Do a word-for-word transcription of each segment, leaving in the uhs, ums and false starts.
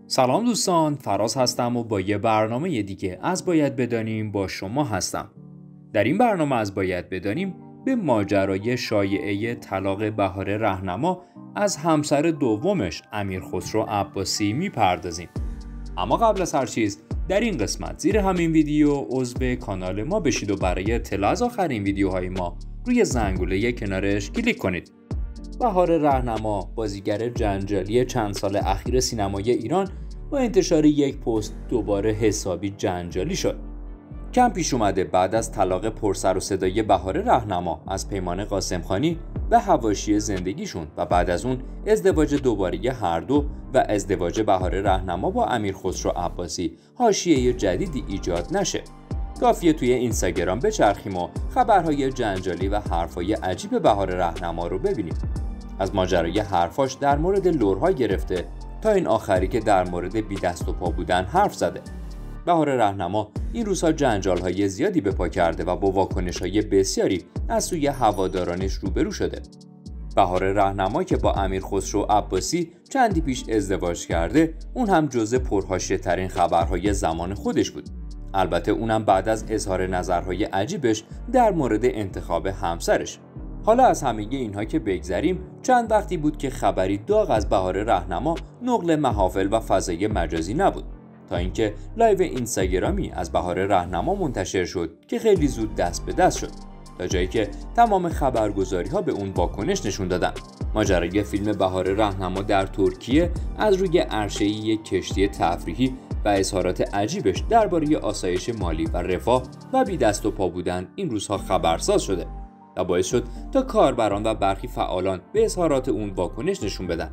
سلام دوستان، فراز هستم و با یه برنامه دیگه از باید بدانیم با شما هستم. در این برنامه از باید بدانیم به ماجرای شایعه طلاق بهار رهنما از همسر دومش امیرخسرو عباسی میپردازیم. اما قبل از هر چیز در این قسمت زیر همین ویدیو عضو کانال ما بشید و برای اطلاع از آخرین ویدیوهای ما روی زنگوله کنارش کلیک کنید. بهار رهنما بازیگر جنجالی چند سال اخیر سینمای ایران با انتشار یک پست دوباره حسابی جنجالی شد. کم پیش اومده بعد از طلاق پرسر و صدای بهار رهنما از پیمان قاسمخانی و حواشی زندگیشون و بعد از اون ازدواج دوباره هر دو و ازدواج بهار رهنما با امیرخسرو عباسی حاشیه جدیدی ایجاد نشه. کافیه توی اینستاگرام بچرخیم و خبرهای جنجالی و حرفای عجیب بهار رهنما رو ببینیم. از ماجرای حرفاش در مورد لرها گرفته تا این آخری که در مورد بی دست و پا بودن حرف زده. بهار رهنما این روزها جنجال‌های زیادی به پا کرده و با واکنش‌های بسیاری از سوی هوادارانش روبرو شده. بهار رهنما که با امیرخسرو عباسی چندی پیش ازدواج کرده، اون هم جزء پرحاشیه‌ترین خبرهای زمان خودش بود. البته اونم بعد از اظهار نظرهای عجیبش در مورد انتخاب همسرش. حالا از همه اینها که بگذریم، چند وقتی بود که خبری داغ از بهار رهنما نقل محافل و فضای مجازی نبود، تا اینکه لایو اینستاگرامی از بهار رهنما منتشر شد که خیلی زود دست به دست شد، تا جایی که تمام خبرگزاری ها به اون واکنش نشون دادن. ماجرای فیلم بهار رهنما در ترکیه از روی عرشه یک کشتی تفریحی و اظهارات عجیبش درباره آسایش مالی و رفاه و بی دست و پا بودن این روزها خبرساز شده و باعث شد تا کاربران و برخی فعالان به اظهارات اون واکنش نشون بدن.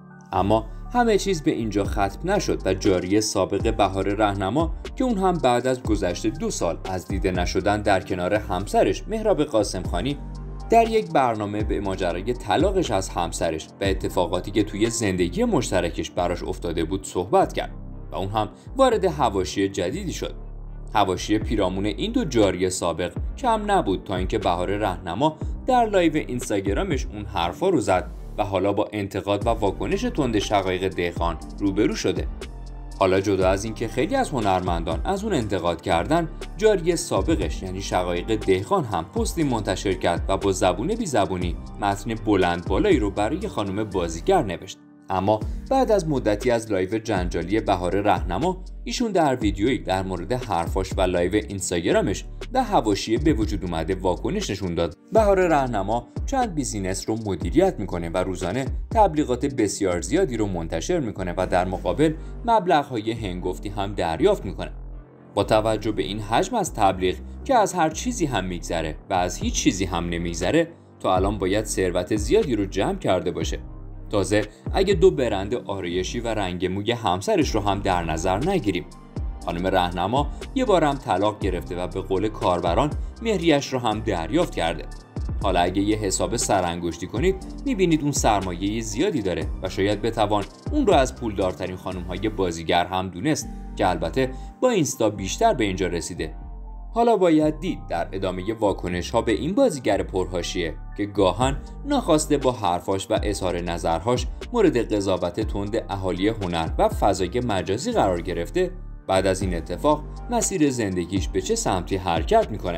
اما همه چیز به اینجا ختم نشد و جاری سابق بهار رهنما که اون هم بعد از گذشت دو سال از دیده نشدن در کنار همسرش مهراب قاسمخانی در یک برنامه به ماجرای طلاقش از همسرش و اتفاقاتی که توی زندگی مشترکش براش افتاده بود صحبت کرد و اون هم وارد حواشی جدیدی شد. حواشی پیرامون این دو جاری سابق کم نبود تا اینکه بهار رهنما در لایو اینستاگرامش اون حرفا رو زد و حالا با انتقاد و واکنش تند شقایق دهقان روبرو شده. حالا جدا از اینکه خیلی از هنرمندان از اون انتقاد کردن، جاری سابقش یعنی شقایق دهقان هم پستی منتشر کرد و با زبون بی زبونی متن بلند بالایی رو برای خانم بازیگر نوشت. اما بعد از مدتی از لایو جنجالی بهار رهنما، ایشون در ویدیویی در مورد حرفاش و لایو اینستاگرامش در حواشی به وجود اومده واکنش نشون داد. بهار رهنما چند بیزینس رو مدیریت میکنه و روزانه تبلیغات بسیار زیادی رو منتشر میکنه و در مقابل مبلغ‌های هنگفتی هم دریافت میکنه. با توجه به این حجم از تبلیغ که از هر چیزی هم میگذره و از هیچ چیزی هم نمیگذره، تا الان باید ثروت زیادی رو جمع کرده باشه. تازه اگه دو برند آرایشی و رنگ موی همسرش رو هم در نظر نگیریم، خانم رهنما یه بار هم طلاق گرفته و به قول کاربران مهریش رو هم دریافت کرده. حالا اگه یه حساب سرانگشتی کنید میبینید اون سرمایه زیادی داره و شاید بتوان اون رو از پولدارترین خانم‌های بازیگر هم دونست که البته با اینستا بیشتر به اینجا رسیده. حالا باید دید در ادامه واکنش ها به این بازیگر پرحاشیه که گاهن ناخواسته با حرفاش و اظهار نظرهاش مورد قضاوت تند اهالی هنر و فضای مجازی قرار گرفته، بعد از این اتفاق مسیر زندگیش به چه سمتی حرکت میکنه.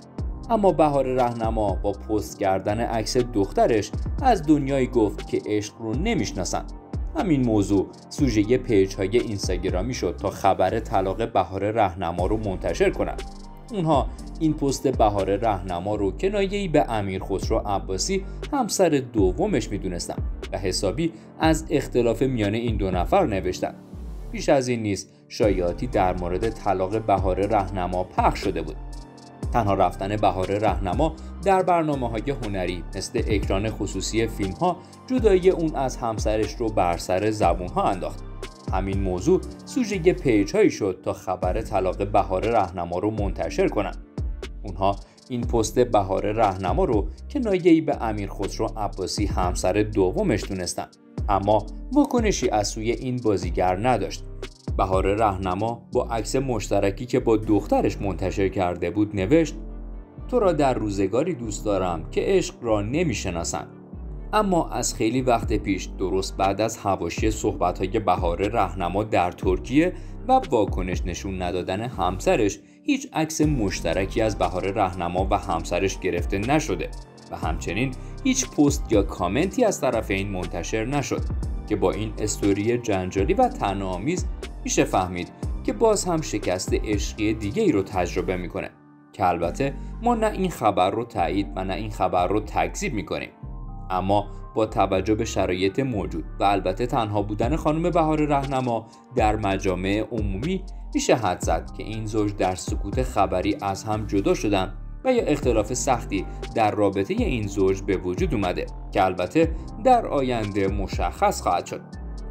اما بهار رهنما با پست کردن عکس دخترش از دنیایی گفت که عشق رو نمیشناسن. همین موضوع سوژه پیج های اینستاگرامی شد تا خبر طلاق بهار رهنما رو منتشر کنند. اونها این پست بهار رهنما رو کنایه‌ای به امیرخسرو عباسی همسر دومش میدونستن و حسابی از اختلاف میان این دو نفر نوشتن. بیش از این نیست شایعاتی در مورد طلاق بهار رهنما پخش شده بود. تنها رفتن بهار رهنما در برنامه‌های هنری مثل اکران خصوصی فیلم‌ها جدایی اون از همسرش رو بر سر زبون‌ها انداخت. همین موضوع سوژه پیج هایی شد تا خبر طلاق بهار رهنما رو منتشر کنن. اونها این پست بهار رهنما رو کنایه‌ای به امیرخسرو عباسی همسر دومش دونستن، اما واکنشی از سوی این بازیگر نداشت. بهار رهنما با عکس مشترکی که با دخترش منتشر کرده بود نوشت: تو را در روزگاری دوست دارم که عشق را نمیشناسند. اما از خیلی وقت پیش، درست بعد از حواشی صحبت‌های بهار راهنما در ترکیه و واکنش نشون ندادن همسرش، هیچ عکس مشترکی از بهار راهنما و همسرش گرفته نشده و همچنین هیچ پست یا کامنتی از طرفین منتشر نشد که با این استوری جنجالی و طعنه‌آمیز میشه فهمید که باز هم شکست عشقی دیگه ای رو تجربه میکنه که البته ما نه این خبر رو تایید و نه این خبر رو تکذیب میکنیم. اما با توجه به شرایط موجود و البته تنها بودن خانم بهار راهنما در مجامع عمومی، میشه حدس زد که این زوج در سکوت خبری از هم جدا شدن و یا اختلاف سختی در رابطه این زوج به وجود اومده که البته در آینده مشخص خواهد شد.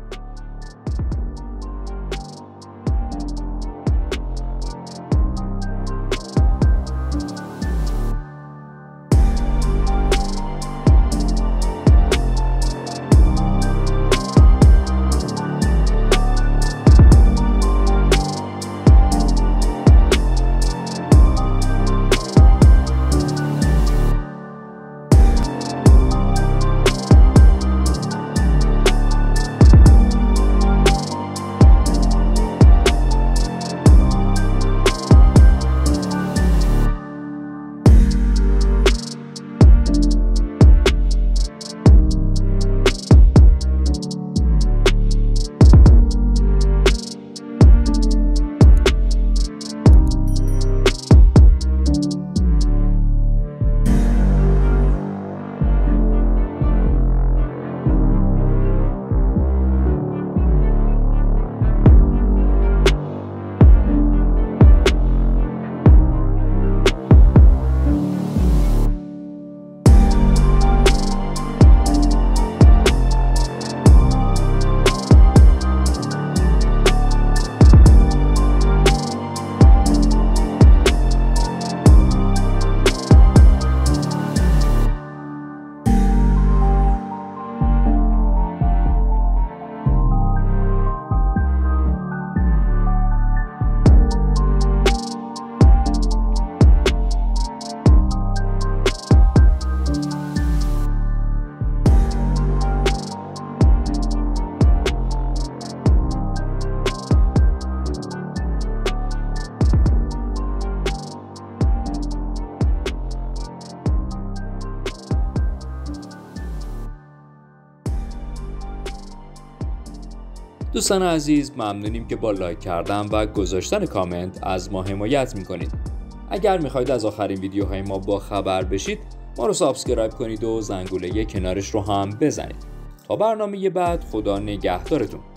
دوستان عزیز، ممنونیم که با لایک کردن و گذاشتن کامنت از ما حمایت میکنید. اگر میخواید از آخرین ویدیوهای ما با خبر بشید، ما رو سابسکرایب کنید و زنگوله کنارش رو هم بزنید. تا برنامه بعد، خدا نگهدارتون.